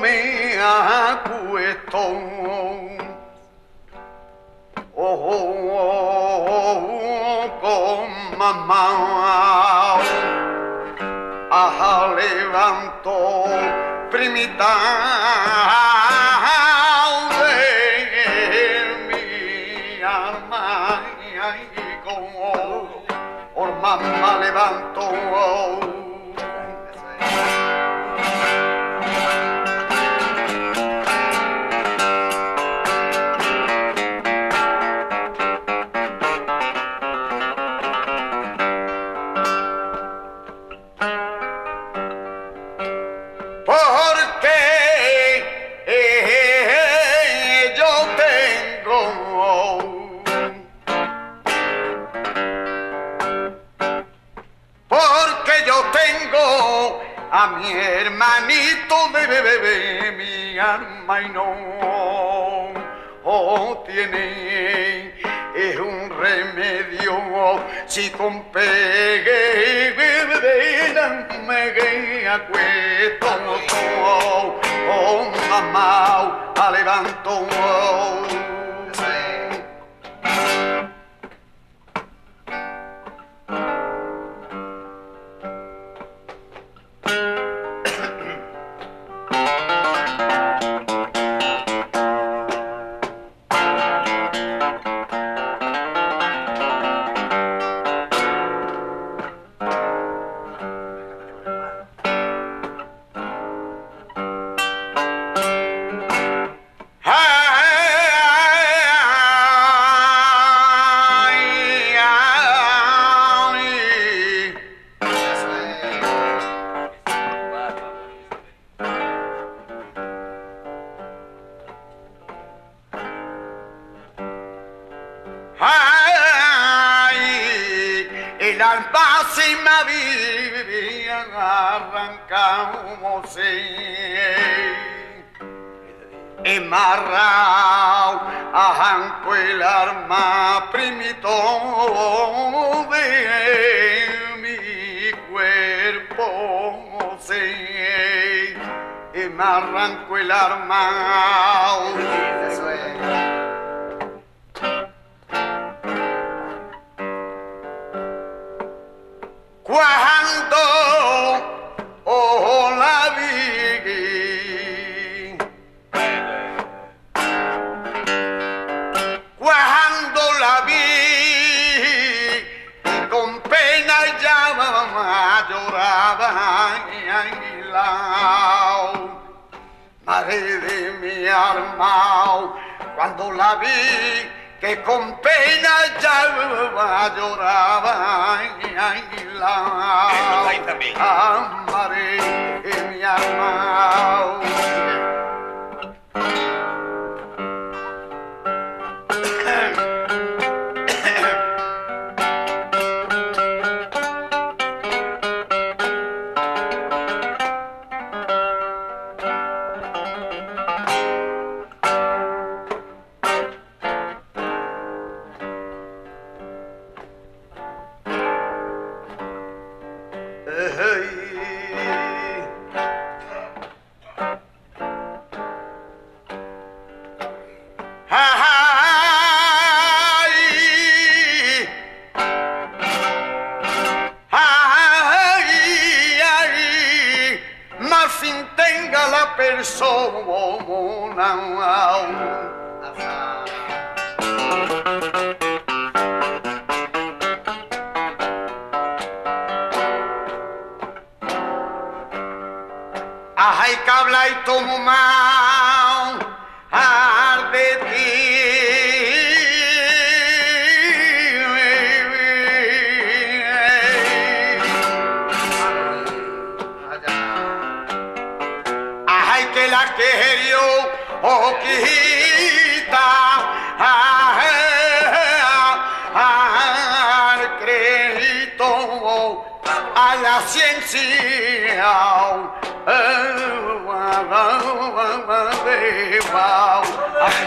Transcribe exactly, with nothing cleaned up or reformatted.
me acuesto, oh, oh, oh, con mamá, ah, levanto primita de mi alma y como por mamá levanto. A mi hermanito de bebé, mi alma y no oh, tiene es un remedio si con pegue me acuesto oh, oh, mamá a levanto oh. Emarrao, ajanco el arma primito de mi cuerpo se emarranco el arma. Eso es. Cuando oh, la vi madre de mi alma, cuando la vi que con pena ya lloraba y la madre de mi alma. Ay, cabla y tomo mal de ti. Ay, que la querió o quita al crédito a la ciencia.